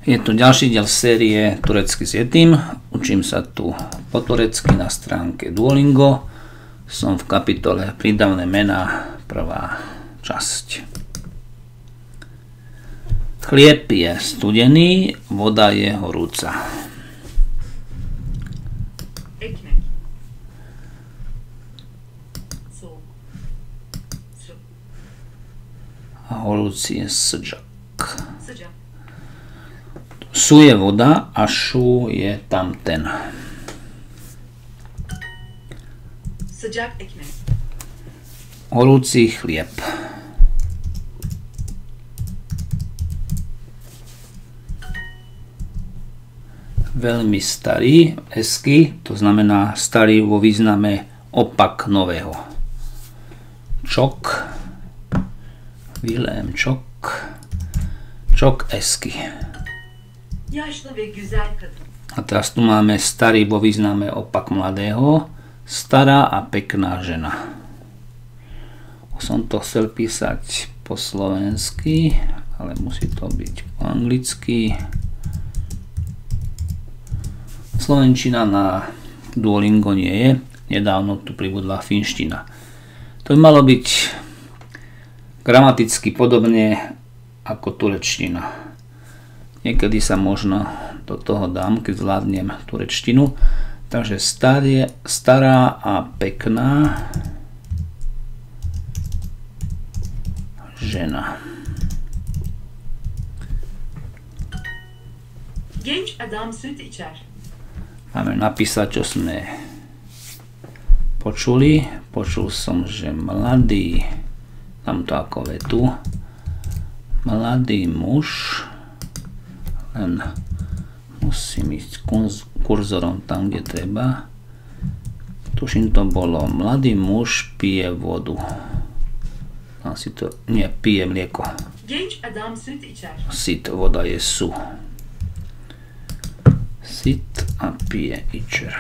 Je tu ďalší diel série Turecky s Yetim. Učím sa tu po turecky na stránke Duolingo. Som v kapitole Prídavné mená, prvá časť. Chlieb je studený, voda je horúca. A horúci je sıcak. Su je voda a šu je tamten. Horúci chlieb. Veľmi starý, eski, to znamená starý vo význame opak nového. Čok, Wilhelm Čok, Čok eski. A teraz tu máme starý vo význame opak mladého, stará a pekná žena. Som to chcel písať po slovensky, ale musí to byť po anglicky. Slovenčina na Duolingo nie je, nedávno tu pribudla finština. To by malo byť gramaticky podobne ako turečtina. Niekedy sa možno do toho dám, keď zvládnem turečtinu. Takže stará a pekná žena. Genç adam süt içer. Máme napísať, čo sme počuli. Počul som, že mladý, tam to ako vetu, mladý muž, len musím ísť kurzorom tam, kde treba. Tuším, to bolo mladý muž pije vodu. Tam si to, nie, pije mlieko. Genç adam süt içer. Sit, voda je su. Sit a pije içer.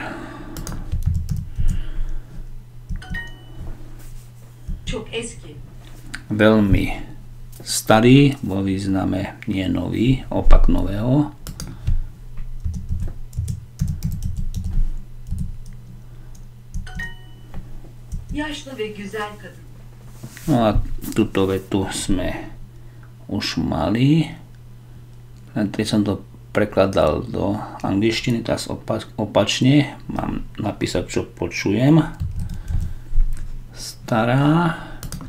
Çok eski. Veľmi starý, vo význame nie nový, opak nového. Yaşlı ve güzel kadın. No a túto vetu sme už mali. Keď som to prekladal do angličtiny, teraz opačne. Mám napísať, čo počujem. Stará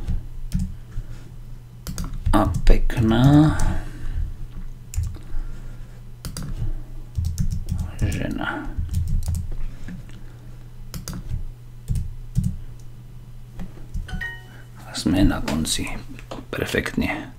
a pekná žena. A sme na konci. Perfektne.